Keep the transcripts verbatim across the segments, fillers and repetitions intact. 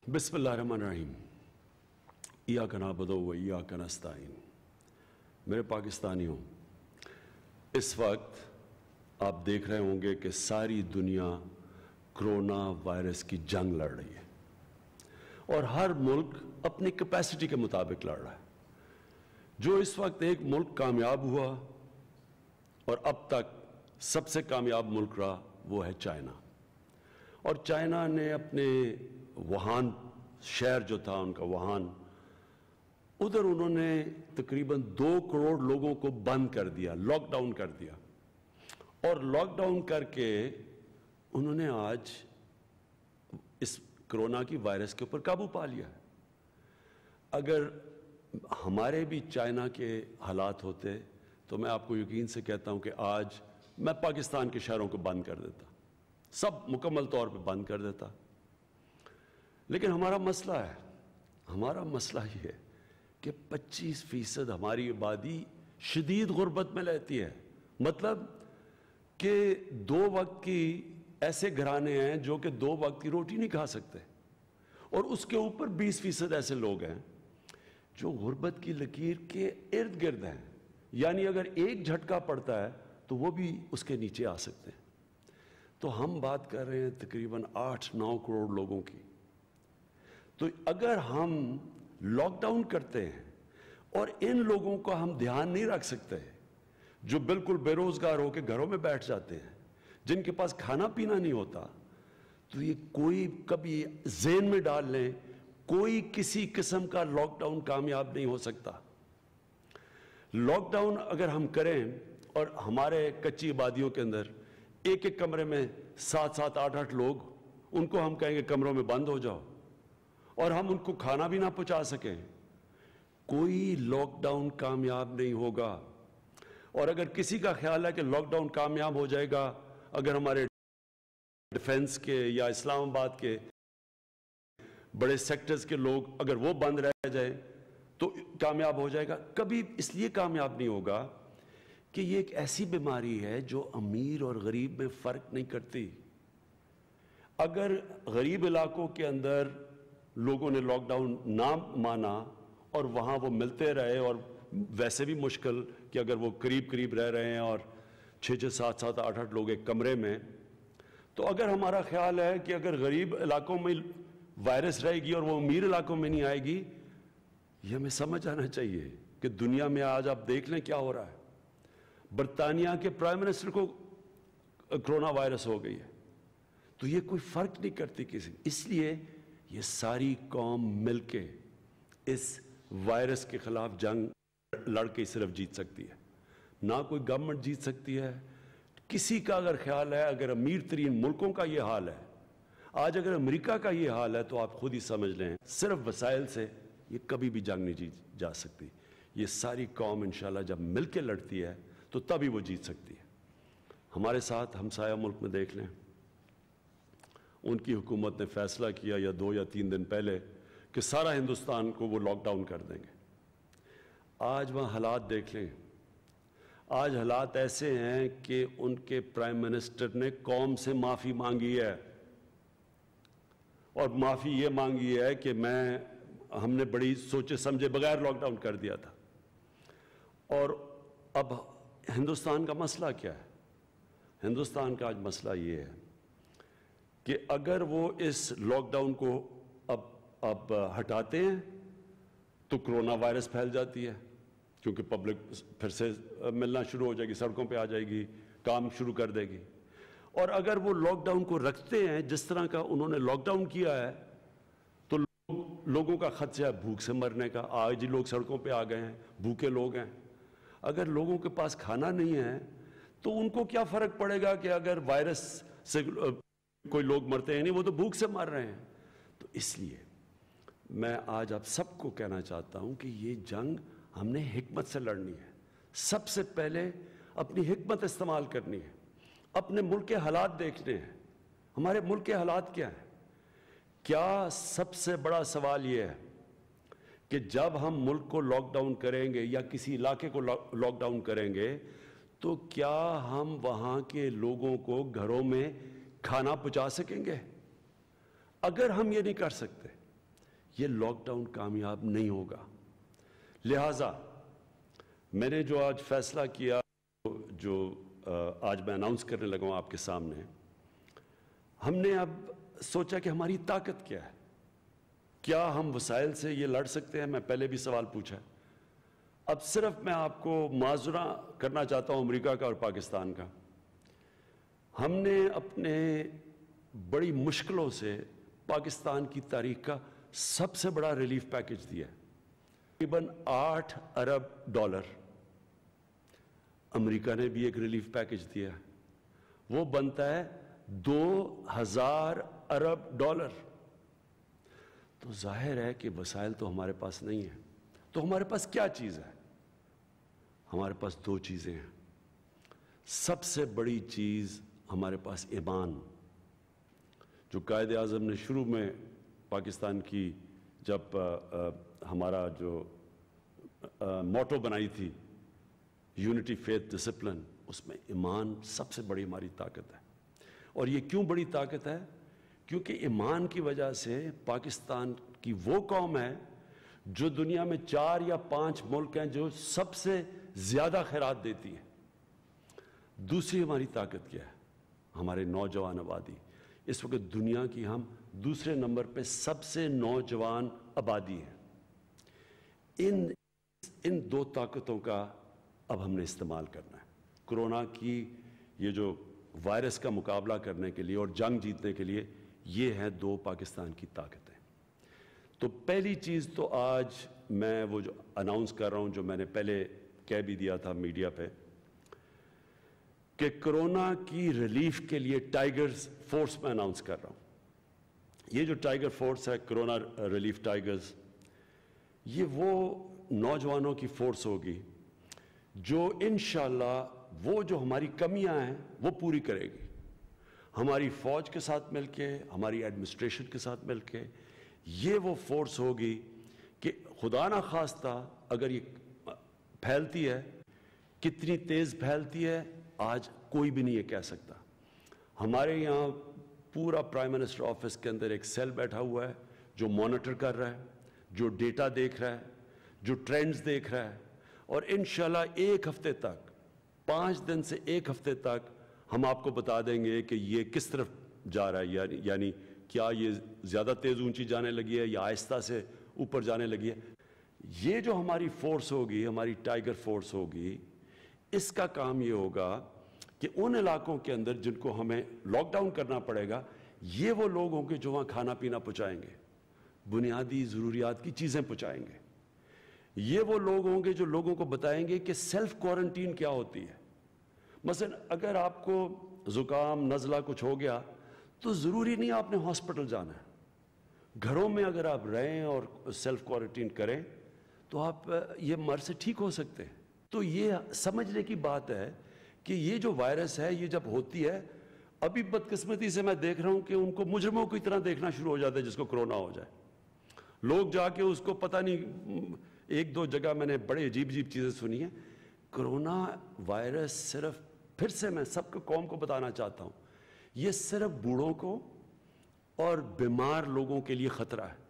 बिस्मिल्लाहिर्रहमानिर्रहीम। इय्याका नअबुदु व इय्याका नस्तईन। मेरे पाकिस्तानियों, इस वक्त आप देख रहे होंगे कि सारी दुनिया कोरोना वायरस की जंग लड़ रही है और हर मुल्क अपनी कैपेसिटी के मुताबिक लड़ रहा है। जो इस वक्त एक मुल्क कामयाब हुआ और अब तक सबसे कामयाब मुल्क रहा वो है चाइना। और चाइना ने अपने वुहान शहर जो था उनका वुहान, उधर उन्होंने तकरीबन दो करोड़ लोगों को बंद कर दिया, लॉकडाउन कर दिया। और लॉकडाउन करके उन्होंने आज इस कोरोना की वायरस के ऊपर काबू पा लिया है। अगर हमारे भी चाइना के हालात होते तो मैं आपको यकीन से कहता हूं कि आज मैं पाकिस्तान के शहरों को बंद कर देता, सब मुकम्मल तौर पे बंद कर देता। लेकिन हमारा मसला है, हमारा मसला ये है कि पच्चीस फीसद हमारी आबादी शदीद गुर्बत में रहती है। मतलब कि दो वक्त की ऐसे घराने हैं जो कि दो वक्त की रोटी नहीं खा सकते, और उसके ऊपर बीस फीसद ऐसे लोग हैं जो गुर्बत की लकीर के इर्द गिर्द हैं। यानी अगर एक झटका पड़ता है तो वो भी उसके नीचे आ सकते हैं। तो हम बात कर रहे हैं तकरीबन आठ नौ करोड़ लोगों की। तो अगर हम लॉकडाउन करते हैं और इन लोगों का हम ध्यान नहीं रख सकते, जो बिल्कुल बेरोजगार होकर घरों में बैठ जाते हैं, जिनके पास खाना पीना नहीं होता, तो ये कोई कभी ज़हन में डाल लें, कोई किसी किस्म का लॉकडाउन कामयाब नहीं हो सकता। लॉकडाउन अगर हम करें और हमारे कच्ची आबादियों के अंदर एक एक कमरे में सात सात आठ आठ लोग, उनको हम कहेंगे कमरों में बंद हो जाओ, और हम उनको खाना भी ना पहुंचा सकें, कोई लॉकडाउन कामयाब नहीं होगा। और अगर किसी का ख्याल है कि लॉकडाउन कामयाब हो जाएगा अगर हमारे डिफेंस के या इस्लामाबाद के बड़े सेक्टर्स के लोग अगर वो बंद रह जाए तो कामयाब हो जाएगा, कभी इसलिए कामयाब नहीं होगा कि ये एक ऐसी बीमारी है जो अमीर और गरीब में फर्क नहीं करती। अगर गरीब इलाकों के अंदर लोगों ने लॉकडाउन ना माना और वहां वो मिलते रहे, और वैसे भी मुश्किल कि अगर वो करीब करीब रह रहे हैं और छः छः सात सात आठ आठ लोग एक कमरे में, तो अगर हमारा ख्याल है कि अगर गरीब इलाकों में वायरस रहेगी और वो अमीर इलाकों में नहीं आएगी, ये हमें समझ आना चाहिए कि दुनिया में आज आप देख लें क्या हो रहा है। बरतानिया के प्राइम मिनिस्टर को कोरोना वायरस हो गई है, तो ये कोई फर्क नहीं करती किसी। इसलिए ये सारी कौम मिलके इस वायरस के खिलाफ जंग लड़के सिर्फ जीत सकती है, ना कोई गवर्नमेंट जीत सकती है। किसी का अगर ख्याल है, अगर अमीर तरीन मुल्कों का ये हाल है, आज अगर अमेरिका का ये हाल है, तो आप खुद ही समझ लें सिर्फ वसाइल से ये कभी भी जंग नहीं जीत जा सकती। ये सारी कौम इंशाल्लाह जब मिलके लड़ती है तो तभी वो जीत सकती है। हमारे साथ हमसाया मुल्क में देख लें, उनकी हुकूमत ने फैसला किया या दो या तीन दिन पहले कि सारा हिंदुस्तान को वो लॉकडाउन कर देंगे। आज वहाँ हालात देख लें, आज हालात ऐसे हैं कि उनके प्राइम मिनिस्टर ने कौम से माफ़ी मांगी है, और माफ़ी ये मांगी है कि मैं हमने बड़ी सोचे समझे बगैर लॉकडाउन कर दिया था। और अब हिंदुस्तान का मसला क्या है? हिंदुस्तान का आज मसला ये है कि अगर वो इस लॉकडाउन को अब अब हटाते हैं तो कोरोना वायरस फैल जाती है, क्योंकि पब्लिक फिर से मिलना शुरू हो जाएगी, सड़कों पे आ जाएगी, काम शुरू कर देगी। और अगर वो लॉकडाउन को रखते हैं जिस तरह का उन्होंने लॉकडाउन किया है, तो लोग, लोगों का खदशा है भूख से मरने का। आज ही लोग सड़कों पे आ गए हैं, भूखे लोग हैं। अगर लोगों के पास खाना नहीं है तो उनको क्या फर्क पड़ेगा कि अगर वायरस से कोई लोग मरते हैं, नहीं, वो तो भूख से मर रहे हैं। तो इसलिए मैं आज आप सबको कहना चाहता हूं कि ये जंग हमने हिकमत से लड़नी है। सबसे पहले अपनी हिकमत इस्तेमाल करनी है, अपने मुल्क के हालात देखने हैं। हमारे मुल्क के हालात क्या हैं? क्या सबसे बड़ा सवाल यह है कि जब हम मुल्क को लॉकडाउन करेंगे या किसी इलाके को लॉकडाउन करेंगे, तो क्या हम वहां के लोगों को घरों में खाना पहुंचा सकेंगे? अगर हम ये नहीं कर सकते یہ لاک ڈاؤن کامیاب نہیں ہوگا. لہٰذا میں نے جو آج فیصلہ کیا، جو آج میں اناؤنس کرنے لگا ہوں آپ کے سامنے، ہم نے اب سوچا کہ ہماری طاقت کیا ہے، کیا ہم وسائل سے یہ لڑ سکتے ہیں. میں پہلے بھی سوال پوچھا. اب صرف میں آپ کو معذرہ کرنا چاہتا ہوں امریکہ کا اور پاکستان کا. ہم نے اپنے بڑی مشکلوں سے پاکستان کی تاریخ کا سب سے بڑا ریلیف پیکج دیا ہے، تقریباً آٹھ ارب ڈالر. امریکہ نے بھی ایک ریلیف پیکج دیا ہے، وہ بنتا ہے دو ہزار ارب ڈالر. تو ظاہر ہے کہ وسائل تو ہمارے پاس نہیں ہیں. تو ہمارے پاس کیا چیز ہے؟ ہمارے پاس دو چیزیں ہیں. سب سے بڑی چیز ہمارے پاس ایمان، جو قائد اعظم نے شروع میں پاکستان کی جب ہمارا جو موٹو بنائی تھی، یونٹی فیتھ ڈسپلن، اس میں ایمان سب سے بڑی ہماری طاقت ہے. اور یہ کیوں بڑی طاقت ہے؟ کیونکہ ایمان کی وجہ سے پاکستان کی وہ قوم ہے جو دنیا میں چار یا پانچ ملک ہیں جو سب سے زیادہ خیرات دیتی ہے. دوسری ہماری طاقت کیا ہے؟ ہمارے نوجوان آبادی. اس وقت دنیا کی ہم دوسرے نمبر پہ سب سے نوجوان آبادی ہیں. ان ان دو طاقتوں کا اب ہم نے استعمال کرنا ہے. کرونا کی یہ جو وائرس کا مقابلہ کرنے کے لیے اور جنگ جیتنے کے لیے یہ ہیں دو پاکستان کی طاقتیں. تو پہلی چیز تو آج میں وہ جو اناؤنس کر رہا ہوں، جو میں نے پہلے کہہ بھی دیا تھا میڈیا پہ، کہ کرونا کی ریلیف کے لیے ٹائیگرز فورس میں اناؤنس کر رہا ہوں. یہ جو ٹائیگر فورس ہے، کرونا ریلیف ٹائیگرز، یہ وہ نوجوانوں کی فورس ہوگی جو انشاءاللہ وہ جو ہماری کمیاں ہیں وہ پوری کرے گی. ہماری فوج کے ساتھ مل کے، ہماری ایڈمنسٹریشن کے ساتھ مل کے یہ وہ فورس ہوگی کہ خدا نہ خواستہ اگر یہ پھیلتی ہے، کتنی تیز پھیلتی ہے آج کوئی بھی نہیں یہ کہہ سکتا. ہمارے یہاں پورا پرائم منسٹر آفس کے اندر ایک سیل بیٹھا ہوا ہے جو مانیٹر کر رہا ہے، جو ڈیٹا دیکھ رہا ہے، جو ٹرینڈز دیکھ رہا ہے. اور انشاءاللہ ایک ہفتے تک، پانچ دن سے ایک ہفتے تک ہم آپ کو بتا دیں گے کہ یہ کس طرف جا رہا ہے. یعنی یعنی کیا یہ زیادہ تیز اونچی جانے لگی ہے یا آہستہ سے اوپر جانے لگی ہے. یہ جو ہماری فورس ہوگی، ہماری ٹائیگر فورس ہوگی، اس کا کام یہ ہوگا کہ ان علاقوں کے اندر جن کو ہمیں لاک ڈاؤن کرنا پڑے گا، یہ وہ لوگ ہوں گے جو وہاں کھانا پینا پہنچائیں گے، بنیادی ضروریات کی چیزیں پہنچائیں گے. یہ وہ لوگ ہوں گے جو لوگوں کو بتائیں گے کہ سیلف کوارنٹین کیا ہوتی ہے. مثلا اگر آپ کو زکام، نزلہ کچھ ہو گیا تو ضروری نہیں آپ نے ہاسپٹل جانا ہے. گھروں میں اگر آپ رہیں اور سیلف کوارنٹین کریں تو آپ یہ مرض سے ٹھیک ہو سکتے ہیں. تو یہ سمجھنے کی بات ہے کہ یہ جو وائرس ہے، یہ جب ہوتی ہے، ابھی بدقسمتی سے میں دیکھ رہا ہوں کہ ان کو مجرموں کی طرح دیکھنا شروع ہو جاتا ہے جس کو کرونا ہو جائے. لوگ جا کے اس کو پتہ نہیں، ایک دو جگہ میں نے بڑے عجیب عجیب چیزیں سنی ہیں. کرونا وائرس صرف، پھر سے میں سب کو قوم کو بتانا چاہتا ہوں، یہ صرف بوڑھوں کو اور بیمار لوگوں کے لیے خطرہ ہے.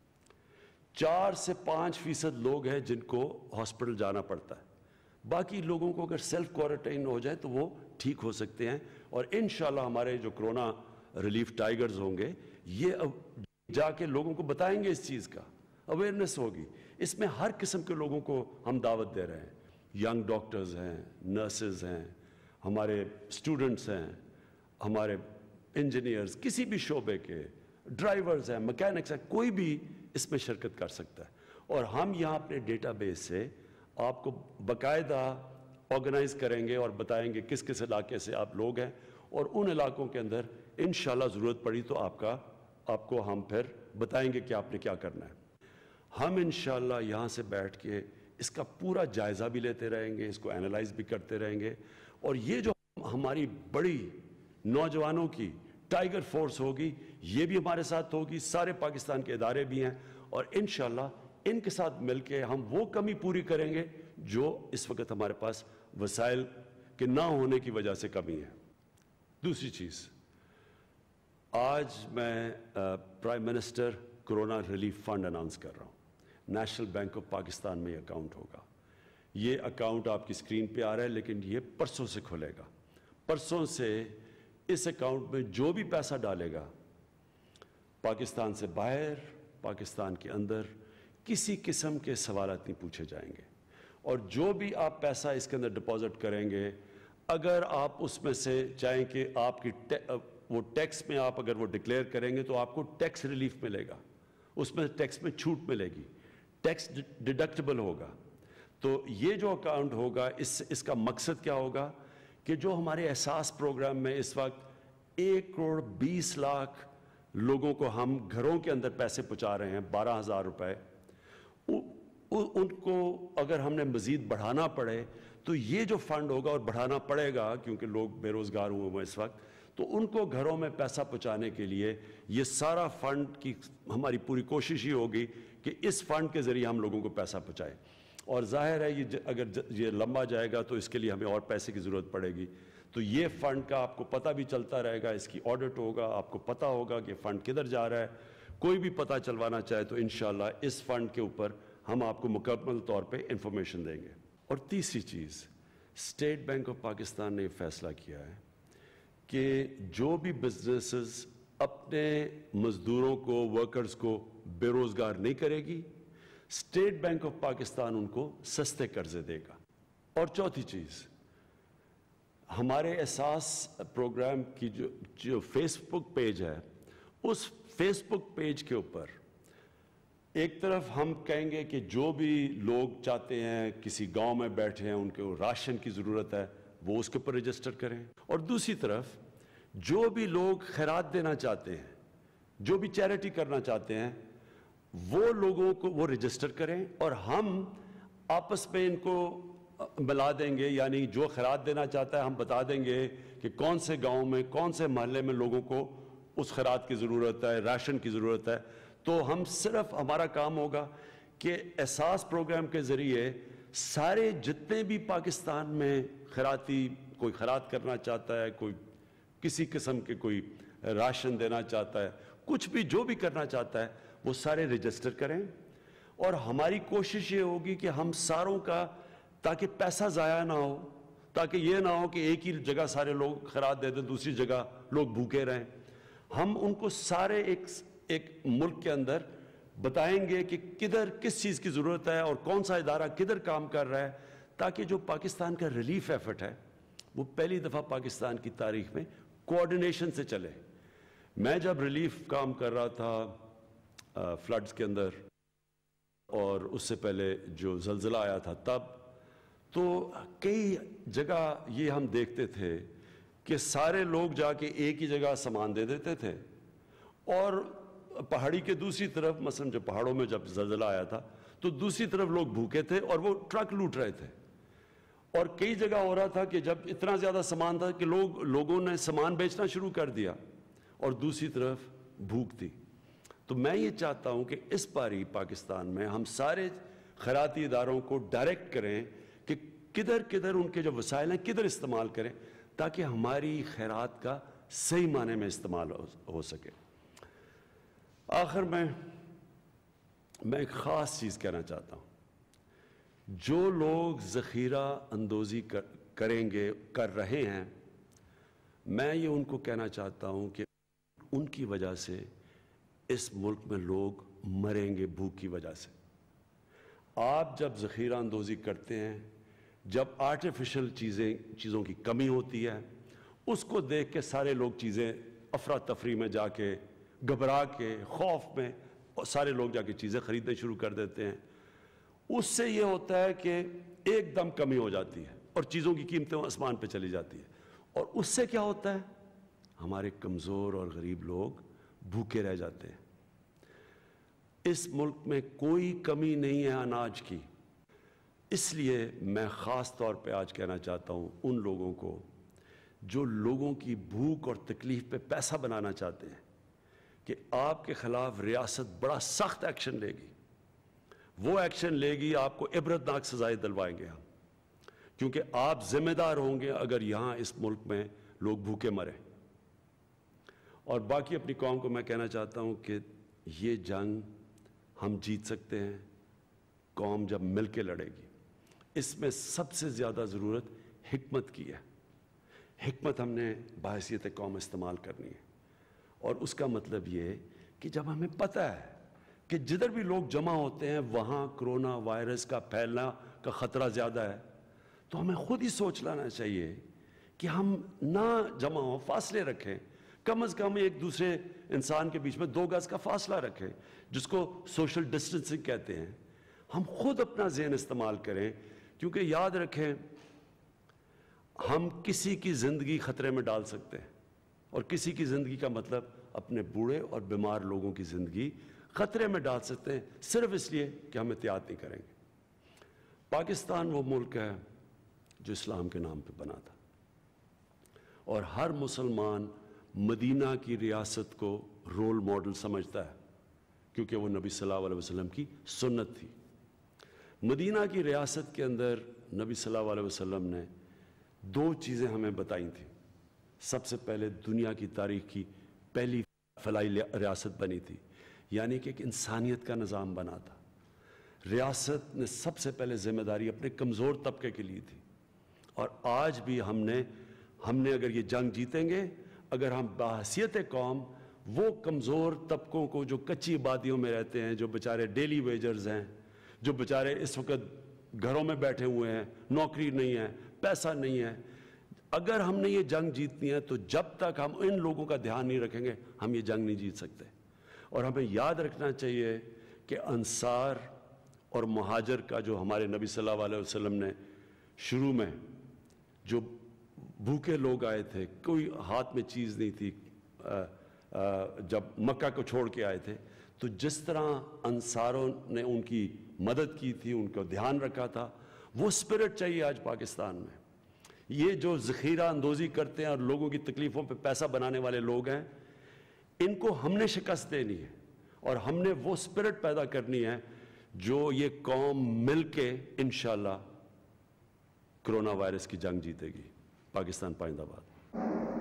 چار سے پانچ فیصد لوگ ہیں جن کو ہاسپٹل جانا پڑتا ہے. باقی لوگوں کو اگر سیلف کوارنٹائن ہو جائے تو وہ ٹھیک ہو سکتے ہیں. اور انشاءاللہ ہمارے جو کرونا ریلیف ٹائیگرز ہوں گے، یہ جا کے لوگوں کو بتائیں گے، اس چیز کا اویئرنیس ہوگی. اس میں ہر قسم کے لوگوں کو ہم دعوت دے رہے ہیں. ینگ ڈاکٹرز ہیں، نرسز ہیں، ہمارے اسٹوڈنٹس ہیں، ہمارے انجینئرز، کسی بھی شعبے کے ڈرائیورز ہیں، مکینکس ہیں، کوئی بھی اس میں شرکت کر سکتا ہے. اور ہم یہاں اپنے ڈیٹا بیس سے آپ کو باقاعدہ آرگنائز کریں گے اور بتائیں گے کس کس علاقے سے آپ لوگ ہیں، اور ان علاقوں کے اندر انشاءاللہ ضرورت پڑی تو آپ کا آپ کو ہم پھر بتائیں گے کہ آپ نے کیا کرنا ہے. ہم انشاءاللہ یہاں سے بیٹھ کے اس کا پورا جائزہ بھی لیتے رہیں گے، اس کو اینالائز بھی کرتے رہیں گے. اور یہ جو ہماری بڑی نوجوانوں کی ٹائیگر فورس ہوگی، یہ بھی ہمارے ساتھ ہوگی، سارے پاکستان کے ادارے بھی ہیں، اور انشاءاللہ ان کے ساتھ مل کے ہم وہ کمی پوری کریں گے جو اس وقت ہمارے پاس وسائل کے نہ ہونے کی وجہ سے کمی ہے. دوسری چیز، آج میں prime minister corona relief fund announce कर रहा हूँ। नेशनल बैंक ऑफ पाकिस्तान में ये अकाउंट होगा। ये अकाउंट आपकी स्क्रीन पे आ रहा है, लेकिन ये परसों से खुलेगा। परसों से इस अकाउंट में जो भी पैसा डालेगा, पाकिस्तान से बाहर, पाकिस्तान के अंदर, किसी किस्म के सवालात नहीं पूछे जाएंगे। और जो भी आप पैसा इसके अंदर डिपॉजिट करेंगे, अगर आप उसमें से चाहें कि आपकी वो टैक्स में आप अगर वो डिक्लेयर करेंगे तो आपको टैक्स रिलीफ मिलेगा, उसमें टैक्स में छूट मिलेगी, टैक्स डिडक्टेबल होगा। तो ये जो अकाउंट होगा, इस इसका मकसद क्या होगा कि जो हमारे एहसास प्रोग्राम में इस वक्त एक करोड़ बीस लाख लोगों को हम घरों के अंदर पैसे पहुंचा रहे हैं, बारह हज़ार रुपये, उनको अगर हमने मज़ीद बढ़ाना पड़े तो ये जो फंड होगा, और बढ़ाना पड़ेगा क्योंकि लोग बेरोज़गार हुए हुए इस वक्त, तो उनको घरों में पैसा पहुंचाने के लिए ये सारा फंड की हमारी पूरी कोशिश ही होगी कि इस फंड के ज़रिए हम लोगों को पैसा पहुंचाएं। और जाहिर है ये अगर ये लंबा जाएगा तो इसके लिए हमें और पैसे की ज़रूरत पड़ेगी। तो ये फ़ंड का आपको पता भी चलता रहेगा, इसकी ऑडिट होगा, आपको पता होगा कि फ़ंड किधर जा रहा है। कोई भी पता चलवाना चाहे तो इंशाल्लाह इस फ़ंड के ऊपर हम आपको मुकम्मल तौर पे इंफॉर्मेशन देंगे। और तीसरी चीज़, स्टेट बैंक ऑफ पाकिस्तान ने फैसला किया है कि जो भी बिजनेसेस अपने मज़दूरों को, वर्कर्स को बेरोज़गार नहीं करेगी, स्टेट बैंक ऑफ पाकिस्तान उनको सस्ते कर्जे देगा। और चौथी चीज़, हमारे एहसास प्रोग्राम की जो जो फेसबुक पेज है, उस फेसबुक पेज के ऊपर एक तरफ हम कहेंगे कि जो भी लोग चाहते हैं, किसी गांव में बैठे हैं, उनको राशन की ज़रूरत है, वो उसके ऊपर रजिस्टर करें। और दूसरी तरफ जो भी लोग खैरात देना चाहते हैं, जो भी चैरिटी करना चाहते हैं, वो लोगों को वो रजिस्टर करें और हम आपस में इनको मिला देंगे। यानी जो खैरात देना चाहता है हम बता देंगे कि कौन से गांव में, कौन से मोहल्ले में लोगों को उस खैरात की ज़रूरत है, राशन की ज़रूरत है। तो हम सिर्फ, हमारा काम होगा कि एहसास प्रोग्राम के ज़रिए सारे जितने भी पाकिस्तान में खैराती, कोई खैरात करना चाहता है, कोई किसी किस्म के कोई राशन देना चाहता है, कुछ भी जो भी करना चाहता है, वो सारे रजिस्टर करें। और हमारी कोशिश ये होगी कि हम सारों का, ताकि पैसा ज़ाया ना हो, ताकि ये ना हो कि एक ही जगह सारे लोग खैरात दे दें, दूसरी जगह लोग भूखे रहें। हम उनको सारे एक एक मुल्क के अंदर बताएंगे कि किधर किस चीज़ की ज़रूरत है और कौन सा इदारा किधर काम कर रहा है, ताकि जो पाकिस्तान का रिलीफ एफर्ट है वो पहली दफ़ा पाकिस्तान की तारीख में कोऑर्डिनेशन से चले। मैं जब रिलीफ काम कर रहा था फ्लड्स के अंदर, और उससे पहले जो ज़लज़ला आया था तब, तो कई जगह ये हम देखते थे कि सारे लोग जाके एक ही जगह सामान दे देते थे, और पहाड़ी के दूसरी तरफ, मसलन जब पहाड़ों में जब ज़लज़ला आया था तो दूसरी तरफ लोग भूखे थे और वो ट्रक लूट रहे थे। और कई जगह हो रहा था कि जब इतना ज़्यादा सामान था कि लोग लोगों ने सामान बेचना शुरू कर दिया और दूसरी तरफ भूख थी। तो मैं ये चाहता हूँ कि इस बारी पाकिस्तान में हम सारे खैराती इदारों को डायरेक्ट करें कि किधर किधर उनके जो वसाइल हैं किधर इस्तेमाल करें, ताकि हमारी खैरात का सही माने में इस्तेमाल हो, हो सके। आखिर में मैं एक ख़ास चीज़ कहना चाहता हूँ, जो लोग ज़ख़ीरा अंदोज़ी कर, करेंगे कर रहे हैं, मैं ये उनको कहना चाहता हूँ कि उनकी वजह से इस मुल्क में लोग मरेंगे भूख की वजह से। आप जब ज़ख़ीरा अंदोज़ी करते हैं, जब आर्टिफिशियल चीज़ें चीज़ों की कमी होती है, उसको देख के सारे लोग चीज़ें अफरा तफरी में जाके, घबरा के, खौफ में, और सारे लोग जाके चीज़ें ख़रीदने शुरू कर देते हैं। उससे ये होता है कि एकदम कमी हो जाती है और चीज़ों की कीमतें आसमान पे चली जाती है, और उससे क्या होता है, हमारे कमज़ोर और गरीब लोग भूखे रह जाते हैं। इस मुल्क में कोई कमी नहीं है अनाज की। इसलिए मैं ख़ास तौर पे आज कहना चाहता हूँ उन लोगों को जो लोगों की भूख और तकलीफ़ पे पैसा बनाना चाहते हैं कि आपके ख़िलाफ़ रियासत बड़ा सख्त एक्शन लेगी। वो एक्शन लेगी, आपको इबरतनाक सज़ाएं दिलवाएंगे हम, क्योंकि आप ज़िम्मेदार होंगे अगर यहाँ इस मुल्क में लोग भूखे मरे। और बाकी अपनी कौम को मैं कहना चाहता हूँ कि یہ جنگ ہم جیت سکتے ہیں قوم جب مل کے لڑے گی. اس میں سب سے زیادہ ضرورت حکمت کی ہے. حکمت ہم نے بحیثیت قوم استعمال کرنی ہے. اور اس کا مطلب یہ کہ جب ہمیں پتہ ہے کہ جدھر بھی لوگ جمع ہوتے ہیں وہاں کرونا وائرس کا پھیلنا کا خطرہ زیادہ ہے, تو ہمیں خود ہی سوچ لانا چاہیے کہ ہم نہ جمع ہوں, فاصلے رکھیں, کم از کم ایک دوسرے انسان کے بیچ میں دو گز کا فاصلہ رکھیں, جس کو سوشل ڈسٹنسنگ کہتے ہیں. ہم خود اپنا ذہن استعمال کریں, کیونکہ یاد رکھیں ہم کسی کی زندگی خطرے میں ڈال سکتے ہیں, اور کسی کی زندگی کا مطلب اپنے بوڑھے اور بیمار لوگوں کی زندگی خطرے میں ڈال سکتے ہیں, صرف اس لیے کہ ہم احتیاط نہیں کریں گے. پاکستان وہ ملک ہے جو اسلام کے نام پہ بنا تھا, اور ہر مسلمان مدینہ کی ریاست کو رول ماڈل سمجھتا ہے, کیونکہ وہ نبی صلی اللہ علیہ وسلم کی سنت تھی. مدینہ کی ریاست کے اندر نبی صلی اللہ علیہ وسلم نے دو چیزیں ہمیں بتائی تھیں. سب سے پہلے دنیا کی تاریخ کی پہلی فلاحی ریاست بنی تھی, یعنی کہ ایک انسانیت کا نظام بنا تھا. ریاست نے سب سے پہلے ذمہ داری اپنے کمزور طبقے کے لیے تھی, اور آج بھی ہم نے ہم نے اگر یہ جنگ جیتیں گے, اگر ہم بحیثیت قوم وہ کمزور طبقوں کو جو کچی آبادیوں میں رہتے ہیں, جو بیچارے ڈیلی ویجرز ہیں, جو بیچارے اس وقت گھروں میں بیٹھے ہوئے ہیں, نوکری نہیں ہے, پیسہ نہیں ہے, اگر ہم نے یہ جنگ جیتنی ہے تو جب تک ہم ان لوگوں کا دھیان نہیں رکھیں گے ہم یہ جنگ نہیں جیت سکتے. اور ہمیں یاد رکھنا چاہیے کہ انصار اور مہاجر کا جو ہمارے نبی صلی اللہ علیہ وسلم نے شروع میں جو بھوکے لوگ آئے تھے, کوئی ہاتھ میں چیز نہیں تھی جب مکہ کو چھوڑ کے آئے تھے, تو جس طرح انصاروں نے ان کی مدد کی تھی, ان کو دھیان رکھا تھا, وہ اسپرٹ چاہیے آج پاکستان میں. یہ جو ذخیرہ اندوزی کرتے ہیں اور لوگوں کی تکلیفوں پہ پیسہ بنانے والے لوگ ہیں, ان کو ہم نے شکست دینی ہے, اور ہم نے وہ اسپرٹ پیدا کرنی ہے جو یہ قوم مل کے انشاءاللہ کرونا وائرس کی جنگ جیتے گی. پاکستان پائندہ باد.